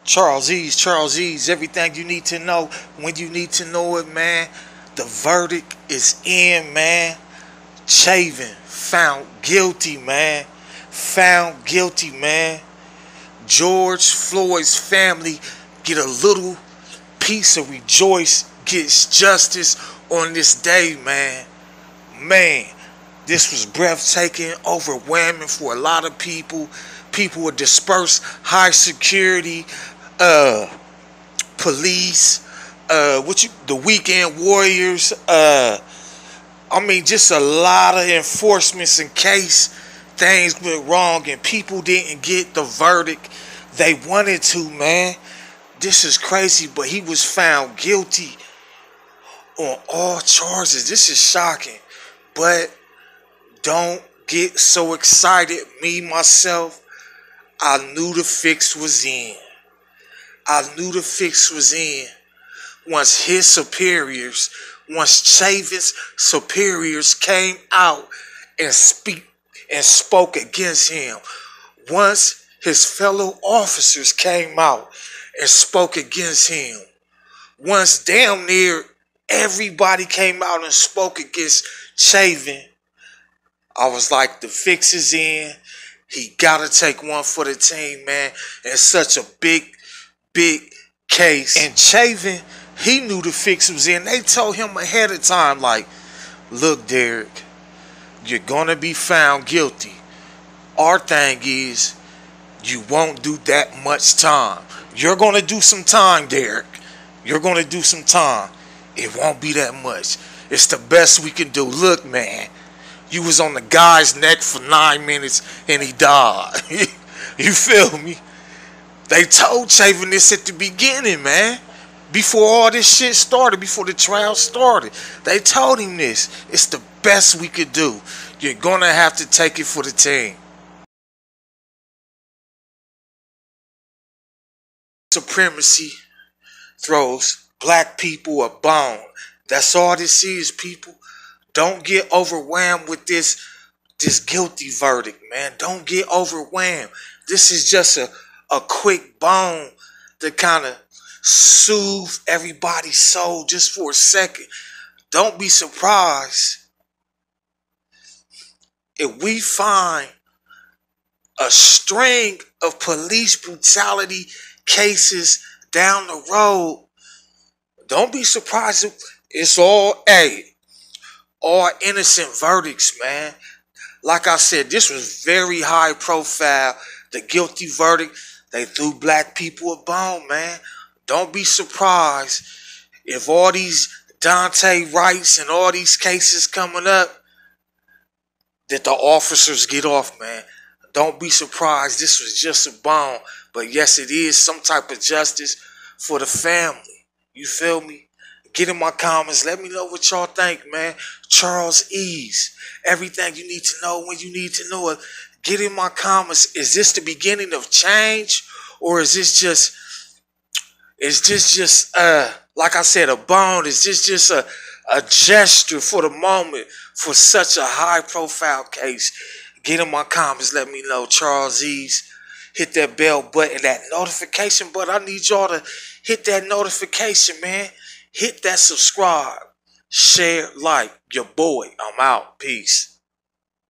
Charles Ease, everything you need to know when you need to know it, man. The verdict is in, man. Chauvin found guilty, man. Found guilty, man. George Floyd's family get a little piece of rejoice, gets justice on this day, man. Man, this was breathtaking, overwhelming for a lot of people. People were dispersed, high security, police, the weekend warriors, just a lot of enforcements in case things went wrong and people didn't get the verdict they wanted to, man. This is crazy, but he was found guilty on all charges. This is shocking, but don't get so excited. Me, myself, I knew the fix was in. I knew the fix was in. Once Chauvin's superiors came out and spoke against him. Once his fellow officers came out and spoke against him. Once damn near everybody came out and spoke against Chauvin, I was like, the fix is in. He gotta take one for the team, man. It's such a big case. And Chauvin, he knew the fix was in. They told him ahead of time, like, look, Derek, you're gonna be found guilty. Our thing is, you won't do that much time. You're gonna do some time, Derek. You're gonna do some time. It won't be that much. It's the best we can do. Look, man, you was on the guy's neck for 9 minutes and he died. You feel me? They told Chauvin this at the beginning, man. Before all this shit started, before the trial started. They told him this. It's the best we could do. You're gonna have to take it for the team. Supremacy throws black people a bone. That's all this is, people. Don't get overwhelmed with this guilty verdict, man. Don't get overwhelmed. This is just a quick bone to kind of soothe everybody's soul just for a second. Don't be surprised if we find a string of police brutality cases down the road. Don't be surprised if it's all innocent verdicts, man. Like I said, this was very high profile. The guilty verdict, they threw black people a bone, man. Don't be surprised if all these Daunte Wrights and all these cases coming up that the officers get off, man. Don't be surprised. This was just a bone. But yes, it is some type of justice for the family. You feel me? Get in my comments. Let me know what y'all think, man. Charles Ease. Everything you need to know when you need to know it. Get in my comments. Is this the beginning of change? Or is this just like I said, a bone? Is this just a gesture for the moment for such a high profile case? Get in my comments. Let me know. Charles Ease. Hit that bell button, that notification button. I need y'all to hit that notification, man. Hit that subscribe. Share, like. Your boy. I'm out. Peace.